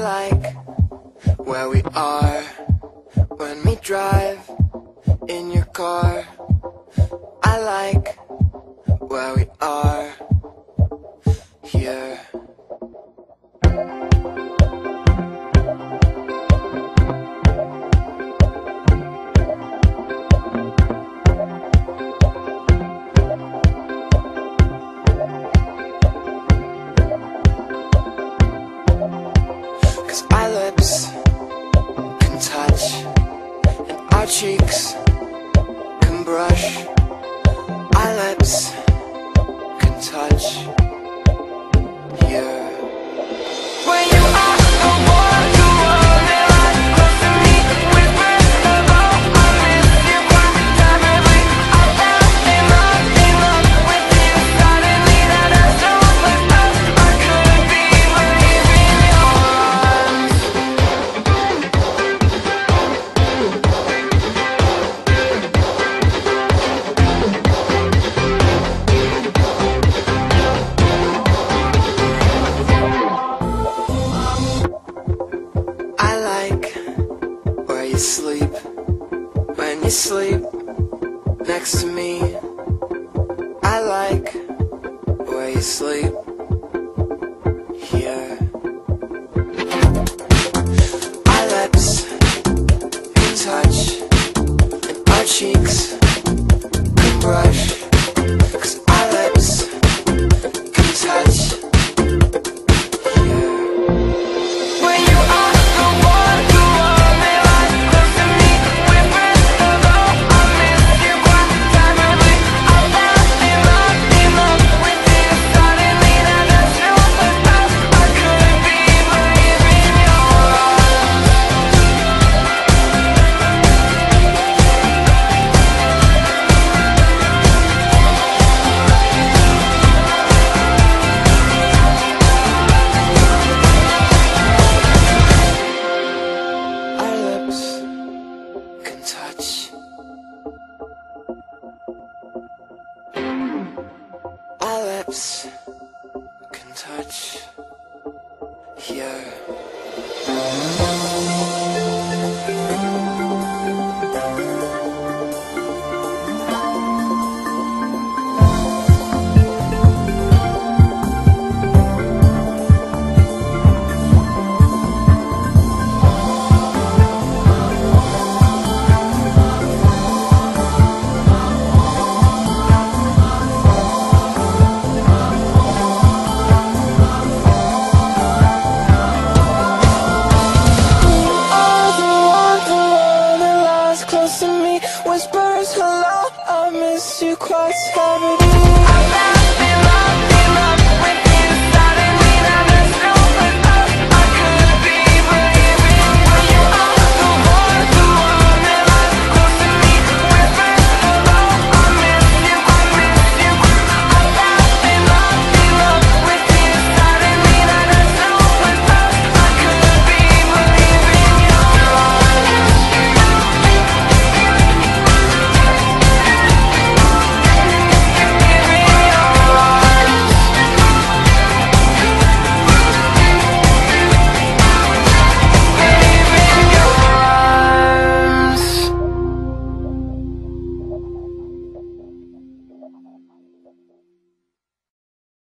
like where we are when we drive in your car. I like where we are here. Cause our lips can touch and our cheeks can brush. Our lips can touch here. When you are the one who only lies close to me, whispers about I miss you quite terribly. I fell in love with you suddenly. That there's no place else I could be but leaving your arms. I like where you sleep when you sleep next to me. I like where you sleep here. Our lips can touch and our cheeks can brush. Cause our lips can touch here. When you are the one who only lies close to me, whispers about I miss you quite terribly. I fell in love with you suddenly. That there's no place else I could be but leaving your arms. Our lips can touch. Our lips can touch here. Close to me, whispers hello, I miss you quite terribly.